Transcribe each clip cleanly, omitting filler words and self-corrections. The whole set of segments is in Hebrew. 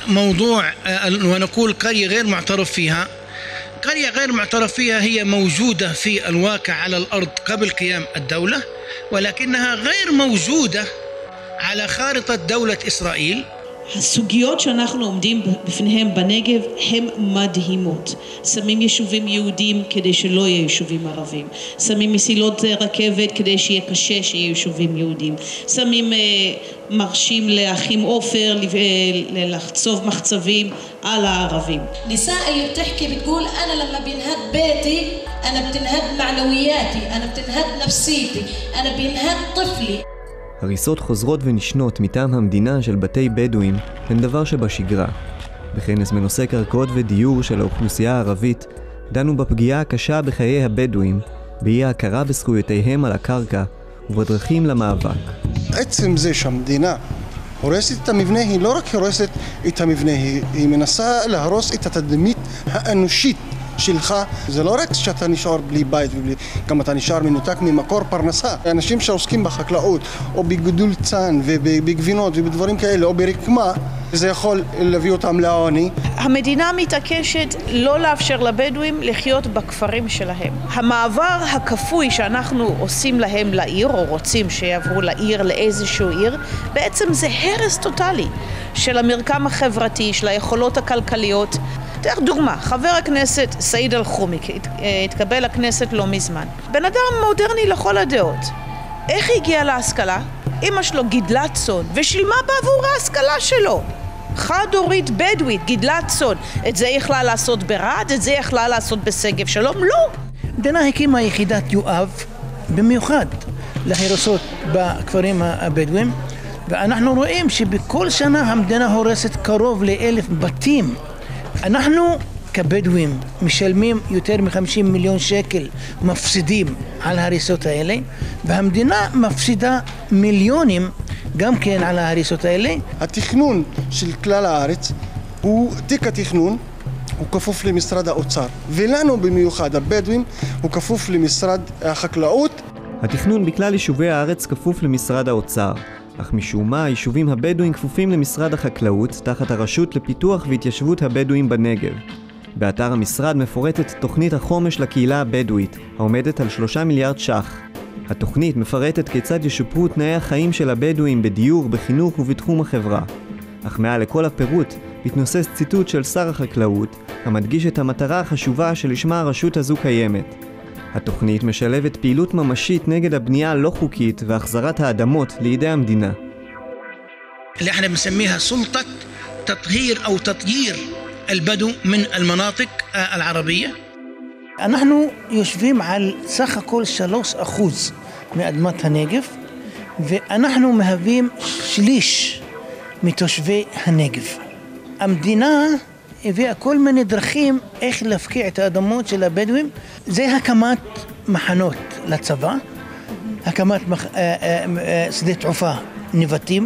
موضوع ونقول قرية غير معترف فيها. قرية غير معترف فيها هي موجودة في الواقع على الأرض قبل قيام الدولة، ولكنها غير موجودة على خارطة دولة إسرائيل. הסוגיות שאנחנו עומדים בפניהם בנגב הם מדהימות. שמים יישובים יהודים כדי שלא יהיו יישובים ערבים. שמים מסילות רכבת כדי שיהיה קשה שיהיו יישובים יהודים. שמים מרשים לאחים עופר לחצוב מחצבים על הערבים. نساء اللي بتحكي بتقول أنا لما بينهد بيتي أنا بتنهد معنوياتي، أنا بتنهد نفسيتي، أنا بينهد طفلي. הריסות חוזרות ונשנות מטעם המדינה של בתי בדואים הן דבר שבשגרה. בכנס בנושא קרקעות ודיור של האוכלוסייה הערבית דנו בפגיעה הקשה בחיי הבדואים, באי ההכרה בזכויותיהם על הקרקע ובדרכים למאבק. עצם זה שהמדינה הורסת את המבנה, היא לא רק הורסת את המבנה, היא מנסה להרוס את התדמית האנושית שלך. זה לא רק שאתה נשאר בלי בית, גם אתה נשאר מנותק ממקור פרנסה. אנשים שעוסקים בחקלאות או בגידול צאן ובגבינות ובדברים כאלה או ברקמה, זה יכול להביא אותם לעוני. המדינה מתעקשת לא לאפשר לבדואים לחיות בכפרים שלהם. המעבר הכפוי שאנחנו עושים להם לעיר, או רוצים שיעברו לעיר, לאיזשהו עיר, בעצם זה הרס טוטלי של המרקם החברתי, של היכולות הכלכליות. תאר דוגמה, חבר הכנסת סעיד אל-חומי התקבל לכנסת לא מזמן. בן אדם מודרני לכל הדעות. איך הגיע להשכלה? אמא שלו גידלה צאן ושילמה בעבור ההשכלה שלו. חד-הורית בדואית, גידלה צאן. את זה יכלה לעשות ברעד, את זה יכלה לעשות בשגב שלום? לא. המדינה הקימה יחידת יואב במיוחד להרסות בכפרים הבדואים, ואנחנו רואים שבכל שנה המדינה הורסת קרוב ל1,000 בתים. אנחנו כבדואים משלמים יותר מ50 מיליון שקל מפסידים על ההריסות האלה, והמדינה מפסידה מיליונים גם כן על ההריסות האלה. התכנון של כלל הארץ הוא תיק התכנון, הוא כפוף למשרד האוצר, ולנו במיוחד הבדואים הוא כפוף למשרד החקלאות. התכנון בכלל יישובי הארץ כפוף למשרד האוצר, אך משום מה היישובים הבדואים כפופים למשרד החקלאות תחת הרשות לפיתוח והתיישבות הבדואים בנגב. באתר המשרד מפורטת תוכנית החומש לקהילה הבדואית, העומדת על 3 מיליארד ש"ח. התוכנית מפרטת כיצד ישופרו תנאי החיים של הבדואים בדיור, בחינוך ובתחום החברה. אך מעל לכל הפירוט מתנוסס ציטוט של שר החקלאות, המדגיש את המטרה החשובה שלשמה הרשות הזו קיימת. התוכנית משלבת פעילות ממשית נגד הבנייה הלא חוקית והחזרת האדמות לידי המדינה. اللي احنا بنسميها سلطة تطهير أو تطهير البدو من المناطق العربية. אנחנו יושבים על סך הכל 3% מאדמת הנגב, ואנחנו מהווים שליש מתושבי הנגב. המדינה הביאה כל מיני דרכים איך להפקיע את האדמות של הבדואים. זה הקמת מחנות לצבא, הקמת שדה תעופה נבטים,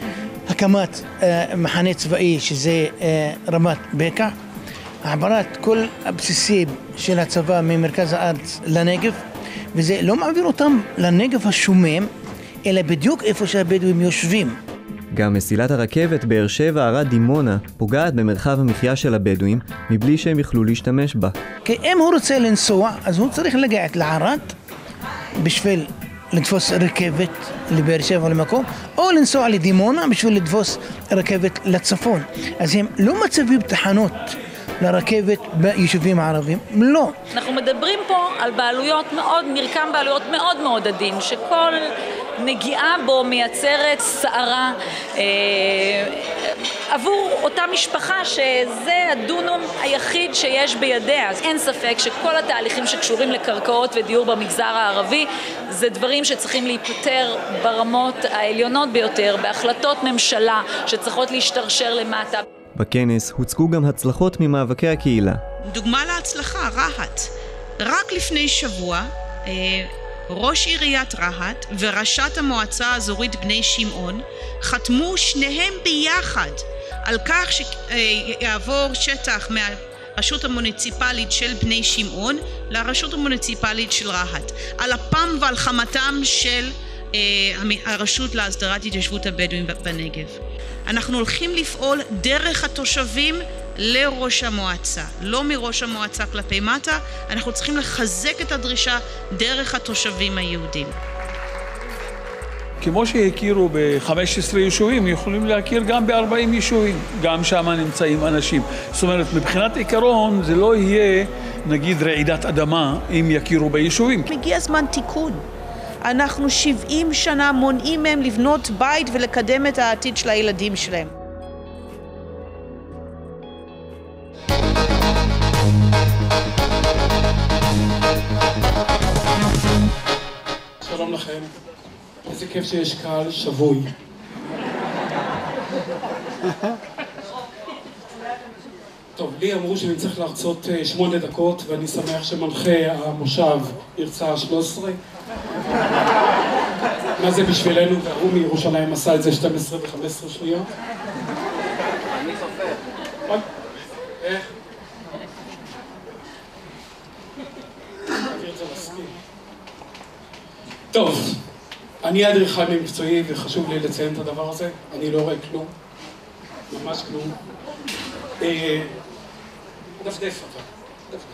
הקמת מחנה צבאי שזה רמת בקע, העברת כל הבסיסים של הצבא ממרכז הארץ לנגב, וזה לא מעביר אותם לנגב השומם, אלא בדיוק איפה שהבדואים יושבים. גם מסילת הרכבת באר שבע ערד דימונה פוגעת במרחב המחיה של הבדואים מבלי שהם יוכלו להשתמש בה. כי אם הוא רוצה לנסוע, אז הוא צריך לגעת לערד בשביל לתפוס רכבת לבאר שבע למקום, או לנסוע לדימונה בשביל לתפוס רכבת לצפון. אז הם לא מצבים תחנות לרכבת ביישובים הערבים, לא. אנחנו מדברים פה על בעלויות מאוד, מרקם בעלויות מאוד מאוד עדין, שכל נגיעה בו מייצרת סערה עבור אותה משפחה שזה הדונום היחיד שיש בידיה. אז אין ספק שכל התהליכים שקשורים לקרקעות ודיור במגזר הערבי זה דברים שצריכים להיפטר ברמות העליונות ביותר, בהחלטות ממשלה שצריכות להשתרשר למטה. בכנס הוצגו גם הצלחות ממאבקי הקהילה. דוגמה להצלחה, רהט. רק לפני שבוע ראש עיריית רהט וראשת המועצה האזורית בני שמעון חתמו שניהם ביחד על כך שיעבור שטח מהרשות המוניציפלית של בני שמעון לרשות המוניציפלית של רהט, על אפם ועל חמתם של הרשות להסדרת התיישבות הבדואים בנגב. אנחנו הולכים לפעול דרך התושבים לראש המועצה, לא מראש המועצה כלפי מטה, אנחנו צריכים לחזק את הדרישה דרך התושבים היהודים. כמו שהכירו ב-15 יישובים, יכולים להכיר גם ב-40 יישובים, גם שם נמצאים אנשים. זאת אומרת, מבחינת עיקרון זה לא יהיה, נגיד, רעידת אדמה אם יכירו ביישובים. מגיע זמן תיקון. אנחנו 70 שנה מונעים מהם לבנות בית ולקדם את העתיד של הילדים שלהם. שלום לכם. איזה כיף שיש קהל שבוי. טוב, לי אמרו שאני צריך להרצות 8 דקות, ואני שמח שמנחה המושב הרצה 13. מה זה בשבילנו? והוא מירושלים עשה את זה 12 ו-15 שניות. אני סופר. איך? טוב, אני אדריכל מקצועי וחשוב לי לציין את הדבר הזה. אני לא רואה כלום, ממש כלום. דפדף אבל, דפדף.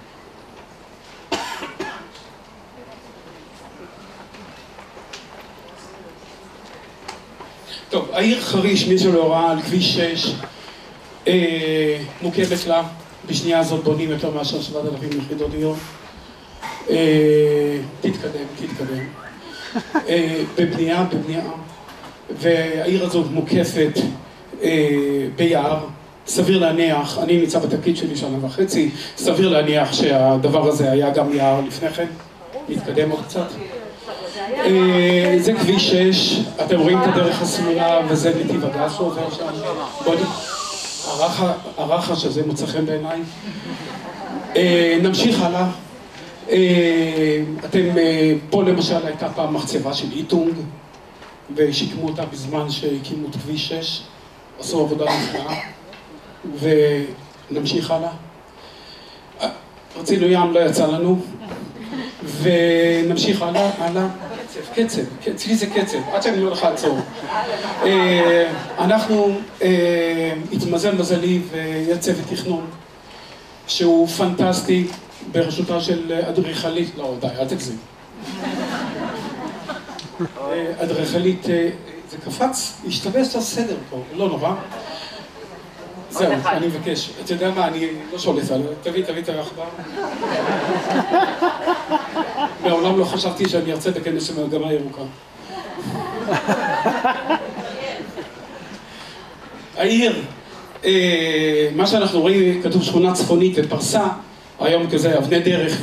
טוב, העיר חריש, מי שלא ראה, על כביש 6, מוקמת לה. בשנייה הזאת בונים יותר מאשר 7,000 יחידות דיור. תתקדם. בבנייה, והעיר הזאת מוקפת ביער. סביר להניח, אני נמצא בתפקיד שלי 1.5 שנה, סביר להניח שהדבר הזה היה גם יער לפני כן. נתקדם עוד קצת. זה כביש 6, אתם רואים את הדרך השמאלה וזה נתיב הגז שעובר שם. הרחש הזה מוצא חן בעיניי. נמשיך הלאה. פה למשל הייתה פעם מחצבה של איטונג, ושיקמו אותה בזמן שהקימו את כביש 6, עשו עבודה נפלאה, ונמשיך הלאה. רצינו ים, לא יצא לנו, ונמשיך הלאה. קצב, אצלי זה קצב, עד שאני לא לך לעצור. אנחנו התמזל מזלי ויהיה צוות תכנון, שהוא פנטסטי, בראשותה של אדריכלית, לא, די, אל תגזים. אדריכלית, זה קפץ, השתבש את הסדר פה, לא נורא. זהו, אני מבקש. אתה יודע מה, אני לא שולט עליו, תביא את העכבר. מעולם לא חשבתי שאני ארצה בכנס של מגמה ירוקה. העיר, מה שאנחנו רואים, כתוב שכונה צפונית ופרסה, היום כזה אבני דרך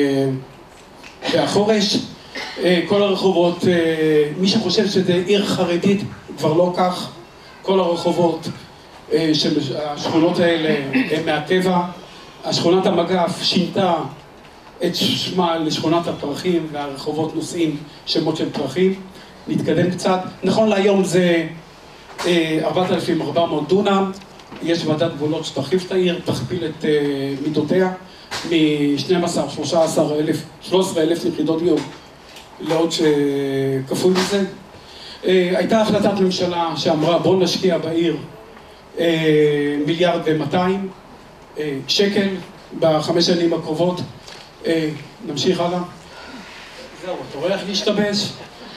והחורש, כל הרחובות, מי שחושב שזה עיר חרדית כבר לא כך, כל הרחובות של השכונות האלה הם מהטבע. השכונת המגף שינתה את שמה לשכונת הפרחים והרחובות נושאים שמות של פרחים. נתקדם קצת. נכון להיום זה 4,400 דונם, יש ועדת גבולות שתרחיב את העיר, תכפיל את מידותיה מ-13,000 יחידות דיור לעוד שכפול מזה. הייתה החלטת ממשלה שאמרה בוא נשקיע בעיר 1.2 מיליארד שקל ב5 שנים הקרובות. נמשיך הלאה. זהו, אתה רואה איך להשתבש?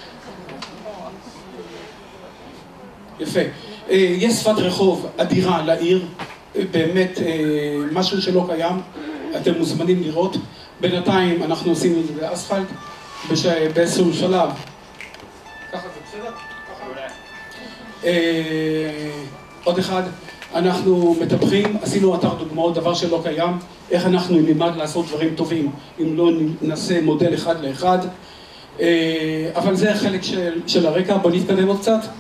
יפה. יש שפת רחוב אדירה לעיר, באמת משהו שלא קיים, אתם מוזמנים לראות. בינתיים אנחנו עושים את זה באספלט, באיזשהו שלב. ככה זה בסדר? עוד אחד, אנחנו מטפחים, עשינו אתר דוגמאות, דבר שלא קיים, איך אנחנו נלמד לעשות דברים טובים, אם לא נעשה מודל אחד לאחד, אבל זה חלק של הרקע. בוא נתקדם עוד קצת.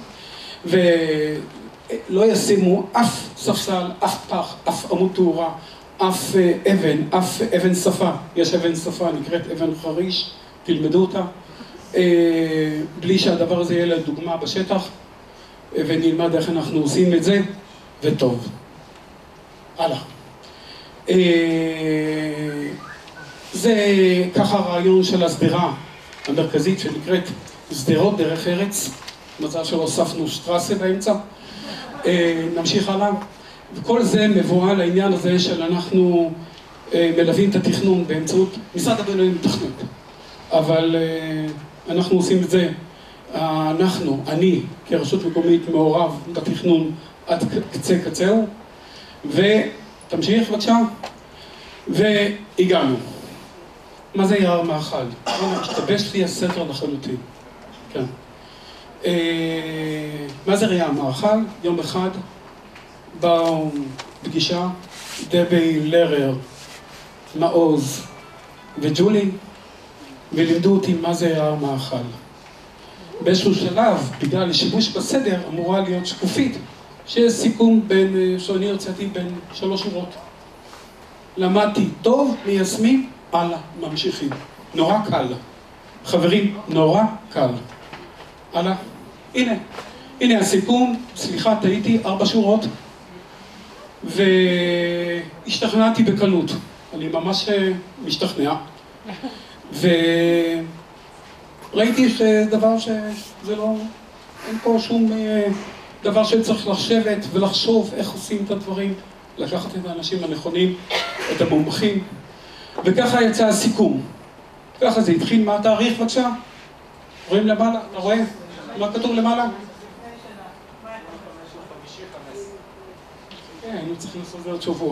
ולא ישימו אף ספסל, אף פח, אף עמוד תאורה, אף אבן שפה. יש אבן שפה, נקראת אבן חריש, תלמדו אותה, בלי שהדבר הזה יהיה לדוגמה בשטח, ונלמד איך אנחנו עושים את זה, וטוב. הלאה. זה ככה הרעיון של הסדרה המרכזית שנקראת סדרות דרך ארץ. מזל שלא הוספנו שטרסה באמצע. נמשיך הלאה. וכל זה מבואה לעניין הזה של אנחנו מלווים את התכנון באמצעות משרד הבינוי מתכנן. אבל אנחנו עושים את זה, אני כרשות מקומית מעורב בתכנון עד קצה קצהו, ותמשיך בבקשה, והגענו. מה זה יער מאכל? השתבש לי הספר לחלוטין. כן. מה זה יער מאכל? יום אחד באו פגישה, דבי לרר, מעוז וג'ולי, ולימדו אותי מה זה יער מאכל. באיזשהו שלב, בגלל שיבוש בסדר, אמורה להיות שקופית, שיש סיכום שאני הרציתי בין 3 שורות. למדתי טוב, מיישמים, הלאה, ממשיכים. נורא קל. חברים, נורא קל. הלאה. הנה הסיכום, סליחה, טעיתי, 4 שורות, והשתכנעתי בקלות. אני ממש משתכנע. וראיתי שדבר שזה לא, אין פה שום דבר שצריך לשבת ולחשוב איך עושים את הדברים, לקחת את האנשים הנכונים, את המומחים, וככה יצא הסיכום. ככה זה התחיל. מה התאריך בבקשה? רואים למעלה? אתה רואה? מה כתוב למעלה? כן, היינו צריכים לעשות זה עוד שבוע.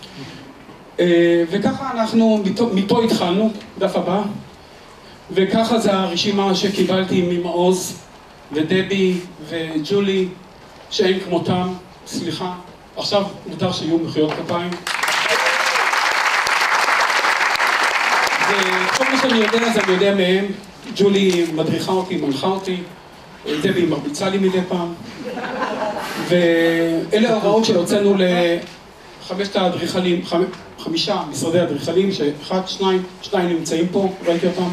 וככה אנחנו, מפה התחלנו, דף הבא, וככה זה הרשימה שקיבלתי ממעוז ודבי וג'ולי, שאין כמותם, סליחה, עכשיו מותר שיהיו מחיאות כפיים. וכל מה שאני יודע אז אני יודע מהם. ג'ולי מדריכה אותי, מנחה אותי, דבי מרביצה לי מדי פעם, ואלה ההוראות שהוצאנו ל5 משרדי אדריכלים, שאחד, שניים נמצאים פה, ראיתי אותם,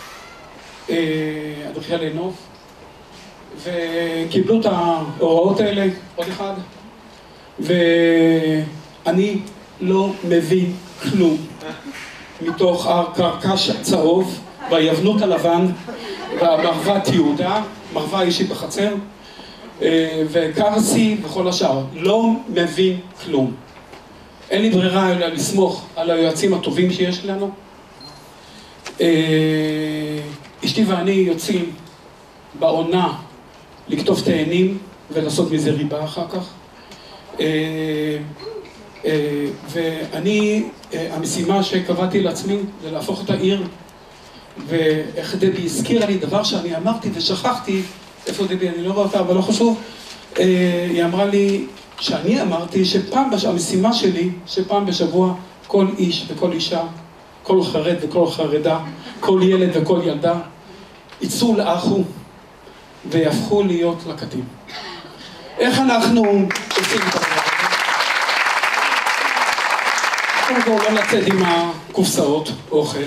אדריכלי נוף, וקיבלו את ההוראות האלה, עוד אחד, ואני לא מבין כלום מתוך הקרקש הצהוב והיבנות הלבן והמרוות יהודה, מרווה אישית בחצר, וקרסי וכל השאר. לא מבין כלום. אין לי ברירה אלא לסמוך על היועצים הטובים שיש לנו. אשתי ואני יוצאים בעונה לקטוף תאנים ולעשות מזה ריבה אחר כך. ואני, המשימה שקבעתי לעצמי זה להפוך את העיר, ואיך דבי הזכירה לי דבר שאני אמרתי ושכחתי, איפה דבי, אני לא רואה אותה, אבל לא חשוב, היא אמרה לי שאני אמרתי המשימה שלי, שפעם בשבוע כל איש וכל אישה, כל חרד וכל חרדה, כל ילד וכל ילדה, יצאו לאחו ויהפכו להיות לקטים. איך אנחנו עושים את הדבר הזה? קודם כל לא לצאת עם הקופסאות, אוכל,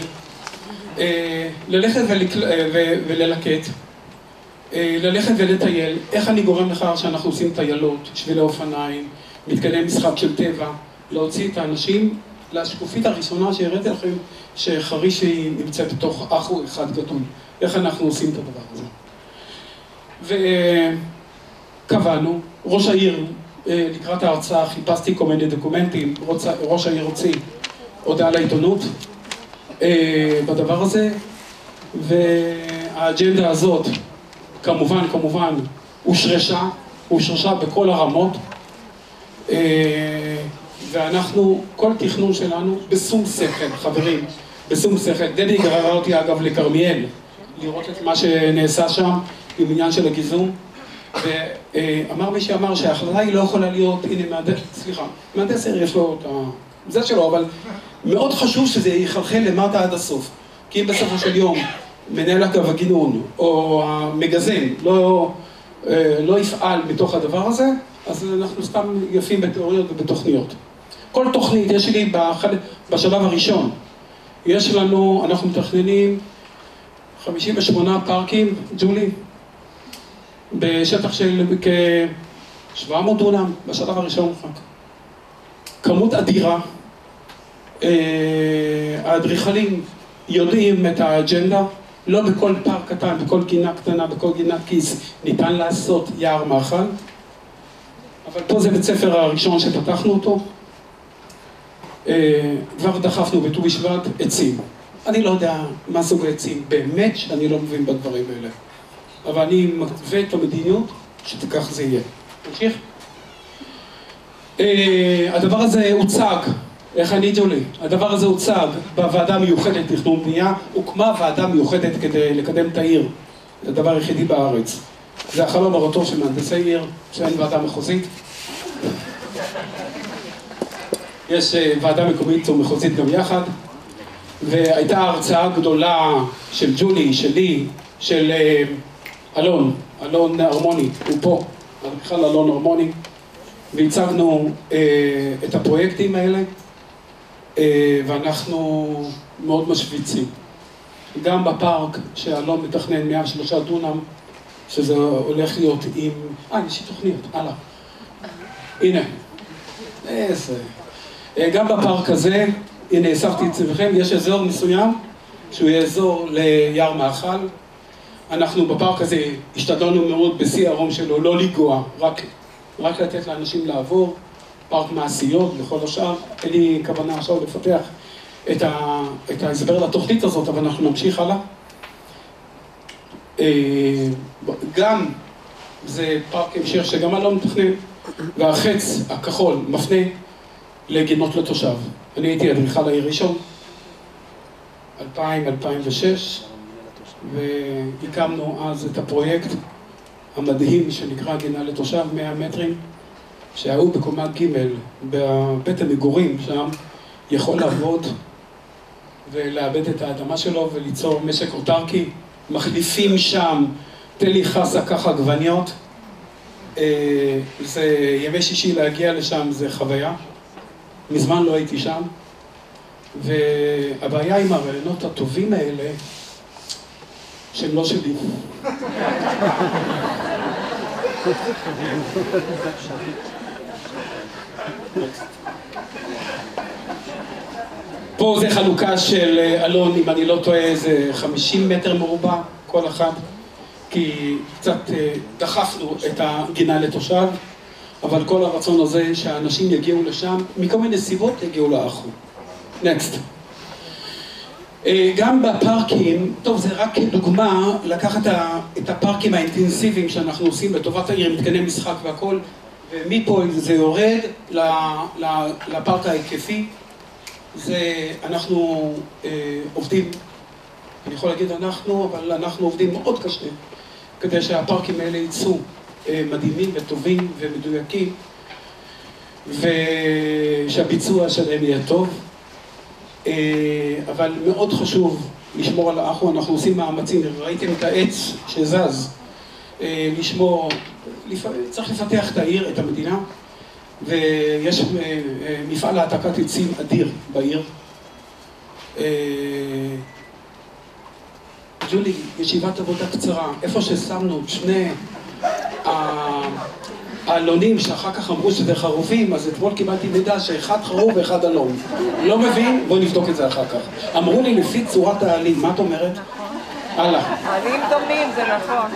ללכת וללקט, ללכת ולטייל. איך אני גורם לכך שאנחנו עושים טיילות, שבילי אופניים, מתקני משחק של טבע, להוציא את האנשים לשקופית הראשונה שהראיתי לכם, שחריש היא נמצאת בתוך אחו אחד גדול. איך אנחנו עושים את הדבר הזה? וקבענו, ראש העיר, לקראת ההרצאה חיפשתי כל מיני דוקומנטים, ראש העיר הוציא הודעה לעיתונות בדבר הזה, והאג'נדה הזאת כמובן הושרשה בכל הרמות, ואנחנו, כל תכנון שלנו בשום שכל, חברים, בשום שכל. דבי גררה אותי אגב לכרמיאל, לראות את מה שנעשה שם עם עניין של הגיזום, ואמר מי שאמר שההחלטה היא לא יכולה להיות, הנה מהנדס העיר יש לו את זה שלו, אבל מאוד חשוב שזה יחלחל למטה עד הסוף, כי אם בסופו של יום מנהל אגף הגינון או המגזם לא יפעל מתוך הדבר הזה, אז אנחנו סתם יפים בתיאוריות ובתוכניות. כל תוכנית יש לי בשלב הראשון, יש לנו, אנחנו מתכננים 58 פארקים, ג'ולי, בשטח של כ-700 דונם בשלב הראשון. כמות אדירה. האדריכלים יודעים את האג'נדה, לא בכל פארק קטן, בכל גינה קטנה, בכל גינת כיס ניתן לעשות יער מאכל. אבל פה זה בית ספר הראשון שפתחנו אותו. כבר דחפנו בט"ו בשבט עצים. אני לא יודע מה סוג העצים, באמת שאני לא מבין בדברים האלה. אבל אני מתווה את המדיניות שכך זה יהיה. נמשיך? הדבר הזה הוצג, איך עניתו לי? הדבר הזה הוצג בוועדה מיוחדת תכנון בנייה, הוקמה ועדה מיוחדת כדי לקדם את העיר. זה הדבר היחידי בארץ. זה החלום הרטוב של מהנדסי עיר, שאין ועדה מחוזית. יש ועדה מקומית או מחוזית גם יחד, והייתה הרצאה גדולה של ג'ולי, שלי, של אלון הרמוני, הוא פה, בכלל אלון הרמוני, והצגנו את הפרויקטים האלה, ואנחנו מאוד משוויצים. גם בפארק שאלון מתכנן 103 דונם, שזה הולך להיות עם... יש לי תוכניות, הלאה. הנה. גם בפארק הזה, הנה, הספתי את צבכם, יש אזור מסוים, שהוא יהיה אזור ליער מאכל. אנחנו בפארק הזה השתדלנו מאוד בשיא הרום שלו, לא לגוע, רק לתת לאנשים לעבור, פארק מעשיות וכל השאר. אין לי כוונה עכשיו לפתח את ההסבר לתוכנית הזאת, אבל אנחנו נמשיך הלאה. גם זה פארק המשך שגם אני לא מתכנן, והחץ הכחול מפנה לגינות לתושב. אני הייתי אדריכל העיר ראשון, 2000-2006, והקמנו אז את הפרויקט המדהים שנקרא גינה לתושב 100 מטרים, שהיו בקומה ג' בבית המגורים שם, יכול לעבוד ולאבד את האדמה שלו וליצור משק אוטרקי. מחליפים שם, תן לי חסה ככה עגבניות. זה ימי שישי להגיע לשם, זה חוויה. מזמן לא הייתי שם. והבעיה עם הרעיונות הטובים האלה, שהם לא שלי. פה זה חלוקה של אלון, אם אני לא טועה, זה 50 מטר מרובע כל אחד, כי קצת דחפנו את הגינה לתושב, אבל כל הרצון הזה שהאנשים יגיעו לשם, מכל מיני סיבות יגיעו לאחו. נקסט. גם בפארקים, טוב, זה רק דוגמה לקחת את הפארקים האינטנסיביים שאנחנו עושים לטובת העיר, מתקני משחק והכל, ומפה זה יורד לפארק ההיקפי. אנחנו עובדים, אני יכול להגיד אנחנו, אבל אנחנו עובדים מאוד קשה כדי שהפארקים האלה ייצאו מדהימים וטובים ומדויקים, ושהביצוע שלהם יהיה טוב. אבל מאוד חשוב לשמור על האחו, אנחנו עושים מאמצים, ראיתם את העץ שזז, לשמור, צריך לפתח את העיר, את המדינה, ויש מפעל העתקת עצים אדיר בעיר. ג'ולי, ישיבת עבודה קצרה, איפה ששמנו שני העלונים שאחר כך אמרו שזה חרובים, אז אתמול קיבלתי מידע שאחד חרוב ואחד עלון. לא מבין? בואו נבדוק את זה אחר כך. אמרו לי לפי צורת העלים, מה את אומרת? הלאה. העלים דומים, זה נכון.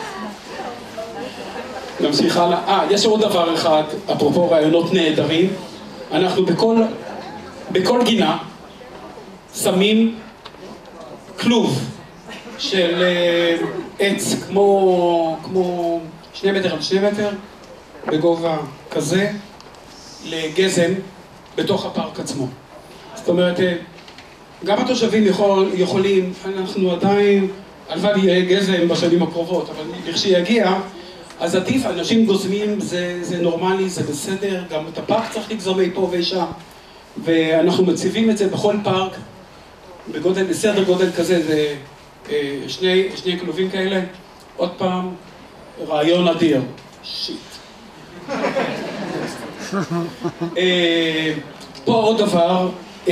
נמשיך הלאה. יש עוד דבר אחד, אפרופו רעיונות נהדרים. אנחנו בכל גינה שמים כלוב של עץ כמו 2 מטר על 2 מטר, בגובה כזה, לגזם בתוך הפארק עצמו. זאת אומרת, גם התושבים יכולים, אנחנו עדיין, הלוואי יהיה גזם בשנים הקרובות, אבל לכשיגיע, אז עדיף, אנשים גוזמים, זה נורמלי, זה בסדר, גם את הפארק צריך לגזום אי פה ואישה, ואנחנו מציבים את זה בכל פארק, בסדר גודל כזה, זה שני כלובים כאלה. עוד פעם, רעיון אדיר. שיט. פה עוד דבר,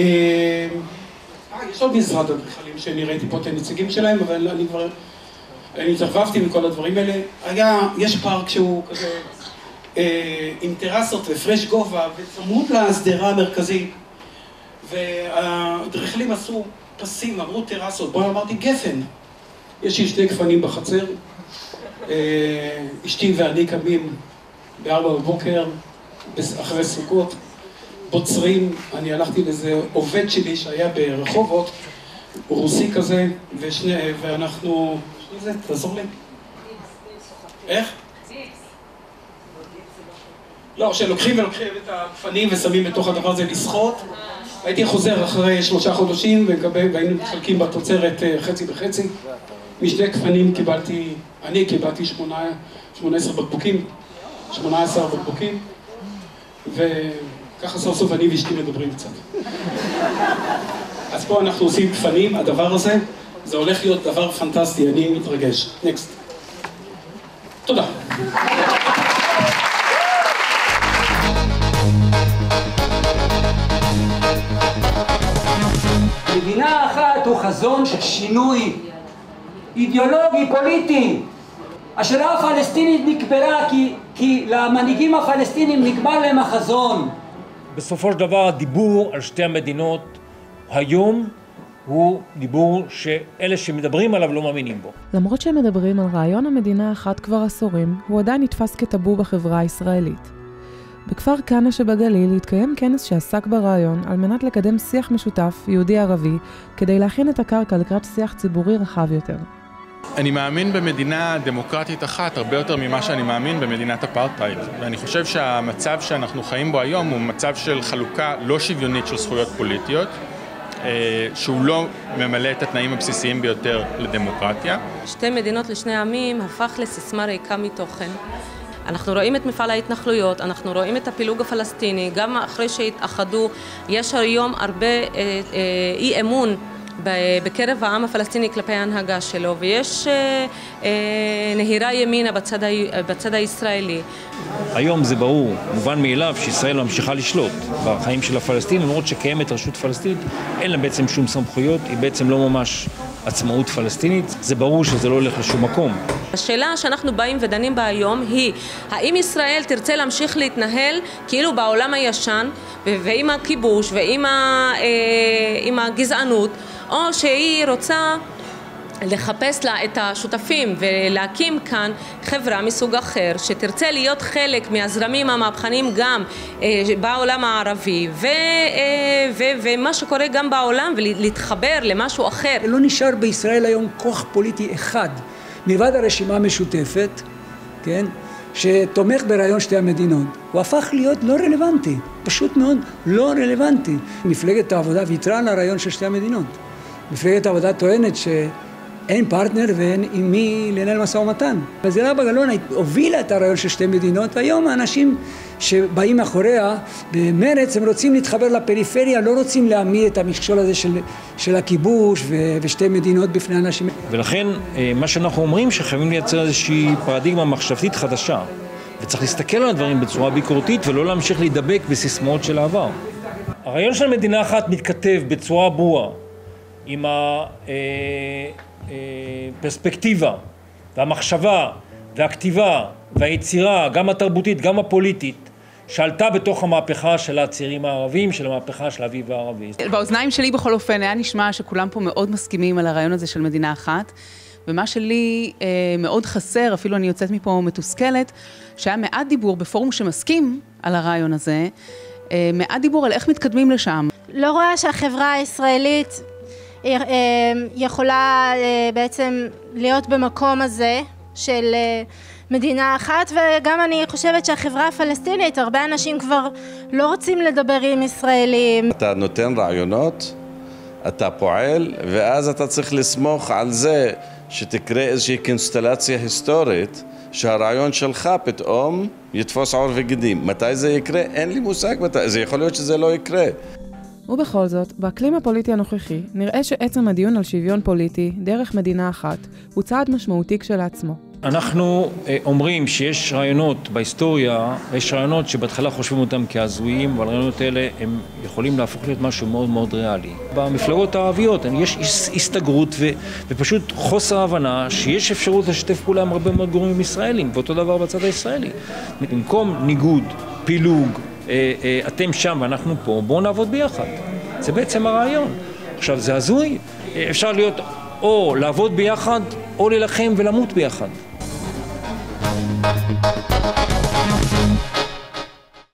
יש עוד משרד אדריכלים שאני ראיתי פה את הנציגים שלהם, אבל אני התרבבתי מכל הדברים האלה. יש פארק שהוא כזה עם טרסות ופרש גובה וצמוד להסדרה המרכזית, והאדריכלים עשו פסים, אמרו טרסות, בוא אמרתי גפן. יש לי 2 גפנים בחצר, אשתי ואני קמים ב4 בבוקר, אחרי סוכות, בוצרים, אני הלכתי לאיזה עובד שלי שהיה ברחובות, רוסי כזה, ואנחנו... תעזור לי. איך? לא, שלוקחים את הגפנים ושמים בתוך הדבר הזה לשחות. הייתי חוזר אחרי 3 חודשים והיינו מתחלקים בתוצרת חצי בחצי. משני גפנים אני קיבלתי 18 בקבוקים, וככה סוף סוף אני ואשתי מדברים קצת. אז פה אנחנו עושים גפנים, הדבר הזה, זה הולך להיות דבר פנטסטי, אני מתרגש. נקסט. תודה. מדינה אחת הוא חזון של שינוי אידיאולוגי פוליטי. השאלה הפלסטינית נקברה כי למנהיגים הפלסטינים נקבר להם החזון. בסופו של דבר הדיבור על שתי המדינות היום הוא דיבור שאלה שמדברים עליו לא מאמינים בו. למרות שהם מדברים על רעיון המדינה האחת כבר עשורים, הוא עדיין נתפס כטאבו בחברה הישראלית. בכפר כנא שבגליל התקיים כנס שעסק ברעיון על מנת לקדם שיח משותף יהודי-ערבי כדי להכין את הקרקע לקראת שיח ציבורי רחב יותר. אני מאמין במדינה דמוקרטית אחת הרבה יותר ממה שאני מאמין במדינת אפרטהייד. ואני חושב שהמצב שאנחנו חיים בו היום הוא מצב של חלוקה לא שוויונית של זכויות פוליטיות, שהוא לא ממלא את התנאים הבסיסיים ביותר לדמוקרטיה. שתי מדינות לשני עמים הפך לסיסמה ריקה מתוכן. אנחנו רואים את מפעל ההתנחלויות, אנחנו רואים את הפילוג הפלסטיני, גם אחרי שהתאחדו, יש היום הרבה אי אמון בקרב העם הפלסטיני כלפי ההנהגה שלו, ויש נהירה ימינה בצד הישראלי. היום זה ברור, מובן מאליו שישראל ממשיכה לשלוט בחיים של הפלסטינים, למרות שקיימת רשות פלסטינית, אין לה בעצם שום סמכויות, היא בעצם לא ממש עצמאות פלסטינית, זה ברור שזה לא הולך לשום מקום. השאלה שאנחנו באים ודנים בה היום היא, האם ישראל תרצה להמשיך להתנהל כאילו בעולם הישן, ועם הכיבוש ועם הגזענות, או שהיא רוצה לחפש לה את השותפים ולהקים כאן חברה מסוג אחר שתרצה להיות חלק מהזרמים המהפכניים גם בעולם הערבי ומה שקורה גם בעולם ולהתחבר למשהו אחר. לא נשאר בישראל היום כוח פוליטי אחד מלבד הרשימה המשותפת, כן? שתומך ברעיון שתי המדינות. הוא הפך להיות לא רלוונטי, פשוט מאוד לא רלוונטי. מפלגת העבודה ויתרה על הרעיון של שתי המדינות. מפלגת העבודה טוענת שאין פרטנר ואין עם מי לנהל משא ומתן. זהבה גלאון הובילה את הרעיון של שתי מדינות, והיום האנשים שבאים מאחוריה במרץ הם רוצים להתחבר לפריפריה, לא רוצים להעמיד את המכשול הזה של הכיבוש ושתי מדינות בפני אנשים. ולכן מה שאנחנו אומרים שחייבים לייצר איזושהי פרדיגמה מחשבתית חדשה, וצריך להסתכל על הדברים בצורה ביקורתית ולא להמשיך להידבק בסיסמאות של העבר. הרעיון של מדינה אחת מתכתב בצורה ברורה עם הפרספקטיבה והמחשבה והכתיבה והיצירה, גם התרבותית, גם הפוליטית, שעלתה בתוך המהפכה של הצעירים הערבים, של המהפכה של האביב הערבי. באוזניים שלי בכל אופן היה נשמע שכולם פה מאוד מסכימים על הרעיון הזה של מדינה אחת, ומה שלי מאוד חסר, אפילו אני יוצאת מפה מתוסכלת, שהיה מעט דיבור בפורום שמסכים על הרעיון הזה, מעט דיבור על איך מתקדמים לשם. לא רואה שהחברה הישראלית יכולה בעצם להיות במקום הזה של מדינה אחת, וגם אני חושבת שהחברה הפלסטינית, הרבה אנשים כבר לא רוצים לדבר עם ישראלים. אתה נותן רעיונות, אתה פועל, ואז אתה צריך לסמוך על זה שתקרה איזושהי קונסטלציה היסטורית, שהרעיון שלך פתאום יתפוס עור וגידים. מתי זה יקרה? אין לי מושג מתי. זה יכול להיות שזה לא יקרה. ובכל זאת, באקלים הפוליטי הנוכחי, נראה שעצם הדיון על שוויון פוליטי, דרך מדינה אחת, הוא צעד משמעותי כשלעצמו. אנחנו אומרים שיש רעיונות בהיסטוריה, יש רעיונות שבהתחלה חושבים אותם כהזויים, אבל הרעיונות האלה הם יכולים להפוך להיות משהו מאוד מאוד ריאלי. במפלגות הערביות יש הסתגרות ופשוט חוסר הבנה שיש אפשרות לשתף פעולה עם הרבה מאוד גורמים ישראלים, ואותו דבר בצד הישראלי. במקום ניגוד, פילוג, אתם שם ואנחנו פה, בואו נעבוד ביחד. זה בעצם הרעיון. עכשיו, זה הזוי, אפשר להיות או לעבוד ביחד, או ללחם ולמות ביחד.